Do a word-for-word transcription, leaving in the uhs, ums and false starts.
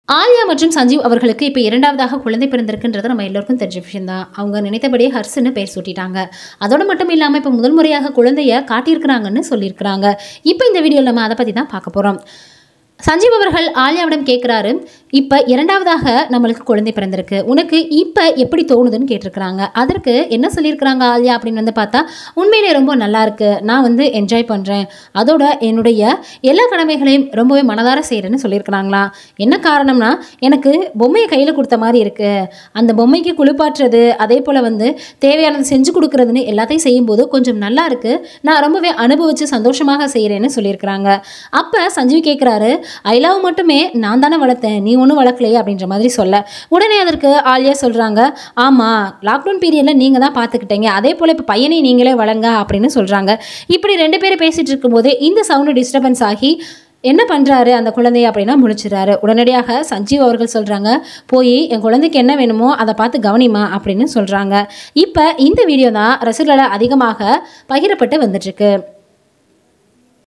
ஆலியா மற்றும் சஞ்சீவ் அவர்களுக்கு இப்போ இரண்டாவதாக குழந்தை பிறந்திருக்குன்றது நம்ம எல்லோருக்கும் தெரிஞ்ச விஷயம் தான். அவங்க நினைத்தபடியே ஹர்ஷன்னு பேர் சூட்டிட்டாங்க. அதோடு மட்டும் இல்லாமல் இப்போ முதல் முறையாக குழந்தைய காட்டியிருக்கிறாங்கன்னு சொல்லியிருக்கிறாங்க. இப்போ இந்த வீடியோவில் நம்ம அதை பற்றி தான் பார்க்க போகிறோம். சஞ்சீவ் அவர்கள் ஆலியாவிடம் கேட்குறாரு, இப்போ இரண்டாவதாக நம்மளுக்கு குழந்தை பிறந்திருக்கு, உனக்கு இப்போ எப்படி தோணுதுன்னு கேட்டிருக்கிறாங்க. அதற்கு என்ன சொல்லியிருக்கிறாங்க ஆலியா அப்படின்னு வந்து பார்த்தா, உண்மையிலே ரொம்ப நல்லா இருக்கு, நான் வந்து என்ஜாய் பண்ணுறேன், அதோட என்னுடைய எல்லா கடமைகளையும் ரொம்பவே மனதார செய்கிறேன்னு சொல்லியிருக்கிறாங்களா. என்ன காரணம்னா, எனக்கு பொம்மையை கையில் கொடுத்த மாதிரி இருக்குது, அந்த பொம்மைக்கு குளிப்பாட்டுறது அதே போல் வந்து தேவையானது செஞ்சு கொடுக்குறதுன்னு எல்லாத்தையும் செய்யும்போது கொஞ்சம் நல்லா இருக்குது, நான் ரொம்பவே அனுபவித்து சந்தோஷமாக செய்கிறேன்னு சொல்லியிருக்கிறாங்க. அப்போ சஞ்சீவ் கேட்குறாரு, ஐலாவை மட்டுமே நான் தானே வளர்த்தேன், நீ ஒன்றும் வளர்க்கலையே அப்படின்ற மாதிரி சொல்ல, உடனே அதற்கு ஆலியா சொல்கிறாங்க, ஆமாம் லாக்டவுன் பீரியடில் நீங்கள் தான் பார்த்துக்கிட்டீங்க, அதே போல் இப்போ பையனை நீங்களே வளங்க அப்படின்னு சொல்கிறாங்க. இப்படி ரெண்டு பேரும் பேசிகிட்டு இருக்கும்போதே இந்த சவுண்டு டிஸ்டர்பன்ஸ் ஆகி என்ன பண்ணுறாரு அந்த குழந்தைய அப்படின்னா முழிச்சிடறாரு. உடனடியாக சஞ்சீவ் அவர்கள் சொல்கிறாங்க, போய் என் குழந்தைக்கு என்ன வேணுமோ அதை பார்த்து கவனிமா அப்படின்னு சொல்கிறாங்க. இப்போ இந்த வீடியோ தான் ரசிகர்களால் அதிகமாக பகிரப்பட்டு வந்துட்டுருக்கு.